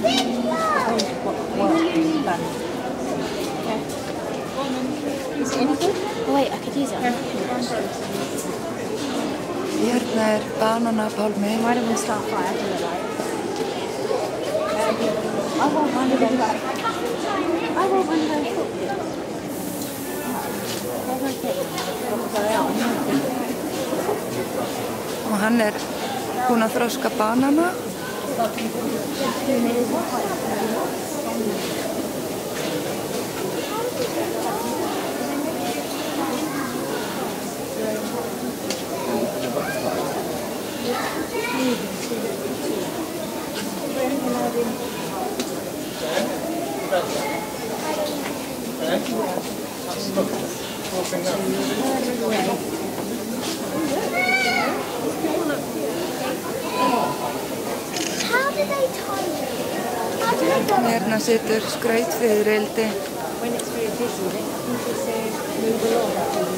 What you've done. Okay. Is it any good? Oh wait, I could use it. Hérna bananapálmi. Why don't we start fire for the light? I want one of those. I want one of those. Og hann búinn að þroska banana. Hérna situr skrautfiðrildi. When it's very busy, they can just move along.